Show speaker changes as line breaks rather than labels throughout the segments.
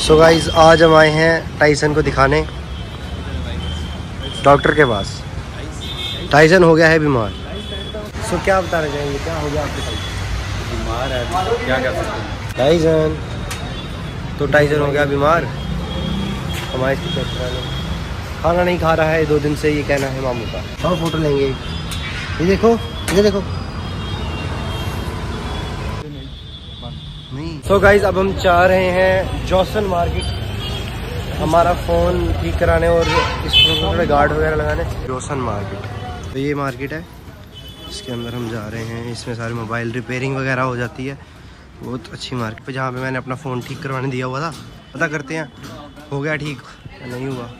So guys आज हम आए हैं टाइसन को दिखाने डॉक्टर के पास। टाइसन हो गया है बीमार। सो क्या बताना चाहेंगे, क्या हो गया आपके साथ?
बीमार है, क्या कर सकते हैं।
टाइसन तो टाइसन हो गया बीमार। हमारे इसकी चेक कराने, खाना नहीं खा रहा है 2 दिन से, ये कहना है मामू का। और फोटो लेंगे, ये देखो, ये देखो। सो गाइज अब हम जा रहे हैं जॉसन मार्केट हमारा फ़ोन ठीक कराने और इसको थोड़े गार्ड वगैरह लगाने। जॉसन मार्केट तो ये मार्केट है, इसके अंदर हम जा रहे हैं। इसमें सारे मोबाइल रिपेयरिंग वगैरह हो जाती है। बहुत अच्छी मार्केट पे, जहाँ पे मैंने अपना फ़ोन ठीक करवाने दिया हुआ था। पता करते हैं हो गया ठीक या नहीं हुआ।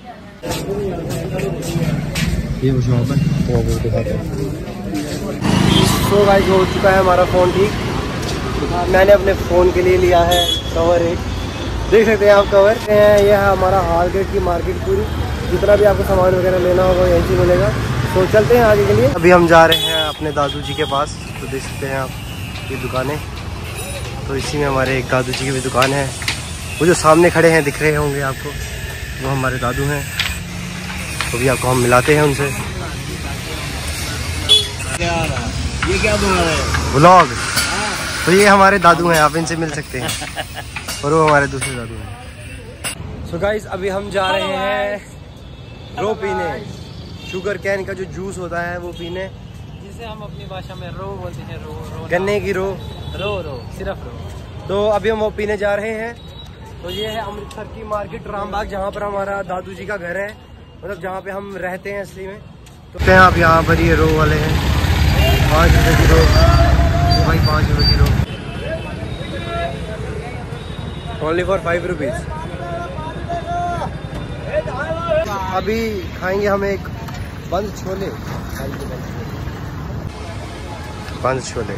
ये वो शॉप है, वो दिखाते हैं। सो गाइज हो चुका है हमारा फ़ोन ठीक। मैंने अपने फ़ोन के लिए लिया है कवर एक, देख सकते हैं आप कवर। ये है हमारा हालगेट की मार्केट पूरी, जितना भी आपको सामान वगैरह लेना होगा यहीं से मिलेगा। तो चलते हैं आगे के लिए। अभी हम जा रहे हैं अपने दादू जी के पास। तो देख सकते हैं आप ये दुकानें, तो इसी में हमारे एक दादू जी की भी दुकान है। वो जो सामने खड़े हैं दिख रहे होंगे आपको, वो हमारे दादू हैं। तो भी आपको हम मिलाते हैं उनसे।
ये क्या
व्लॉग। तो ये हमारे दादू हैं, आप इनसे मिल सकते हैं। और वो हमारे दूसरे दादू हैं। सो गाइस अभी हम जा रहे हैं रो पीने। शुगर कैन का जो जूस होता है वो पीने,
जिसे हम अपनी भाषा में रो बोलते हैं। रो
गन्ने की रो,
सिर्फ रो।
तो अभी हम वो पीने जा रहे हैं। तो ये है अमृतसर की मार्केट रामबाग, जहाँ पर हमारा दादू जी का घर है, मतलब जहाँ पे हम रहते हैं असली में। तो आप यहाँ पर ये रो वाले हैं, 5 रुपये की रो भाई, 5 रुपये की रो, ओनली फॉर 5 रुपीज़। अभी खाएंगे हम एक बंद छोले। बंद छोले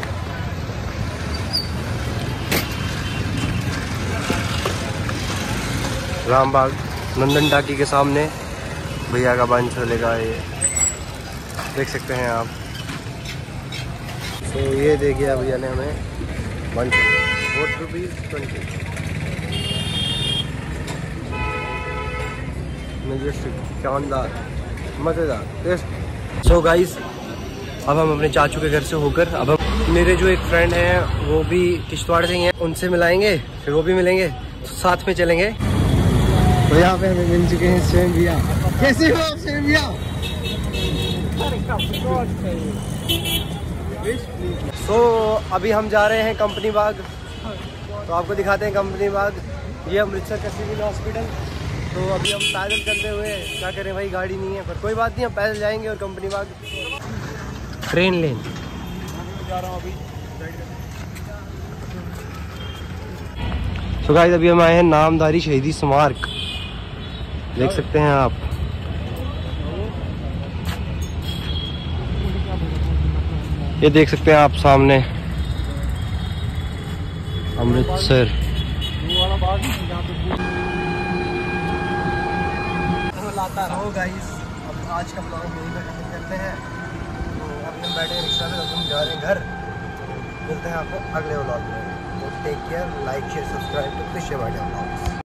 रामबाग नंदन टाकी के सामने भैया का बंद छोले का, ये देख सकते हैं आप। तो ये देखिए भैया ने हमें 4 रुपीज़ 20 शानदार मज़ेदार टेस्ट। सो गाइस अब हम अपने चाचू के घर से होकर, अब हम मेरे जो एक फ्रेंड हैं वो भी किश्तवाड़ से ही हैं, उनसे मिलाएंगे, फिर वो भी मिलेंगे, तो साथ में चलेंगे। तो यहाँ पे हमें मिल चुके हैं सेम भैया। कैसे हो आप सेम भैया? सो अभी हम जा रहे हैं कंपनी बाग। तो आपको दिखाते हैं कंपनी बाग। ये अमृतसर का सिविल हॉस्पिटल। तो अभी हम पैदल चलते हुए, क्या करें भाई, गाड़ी नहीं है, पर कोई बात नहीं, हम पैदल जाएंगे और कंपनी बाग ट्रेन लेन जा रहा हूँ अभी। तो गाइस अभी हम आए हैं नामधारी शहीदी स्मारक, देख सकते हैं आप। ये देख सकते हैं आप सामने अमृतसर। तो गाइस अब आज का ब्लॉग यहीं पर खत्म करते हैं। तो अभी हम बैठे हैं रिक्शा में, हम जा रहे हैं घर। मिलते हैं आपको अगले ब्लॉग में। तो take care, like share subscribe to fish blogs.